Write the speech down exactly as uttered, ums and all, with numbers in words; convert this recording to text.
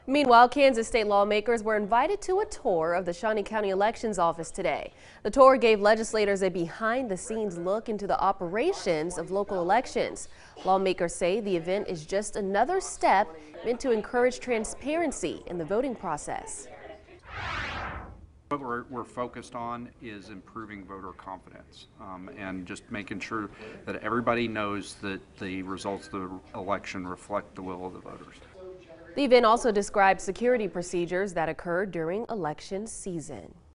Meanwhile, Kansas state lawmakers were invited to a tour of the Shawnee County Elections Office today. The tour gave legislators a behind-the-scenes look into the operations of local elections. Lawmakers say the event is just another step meant to encourage transparency in the voting process. What we're, we're focused on is improving voter confidence um, and just making sure that everybody knows that the results of the election reflect the will of the voters. The event also described security procedures that occur during election season.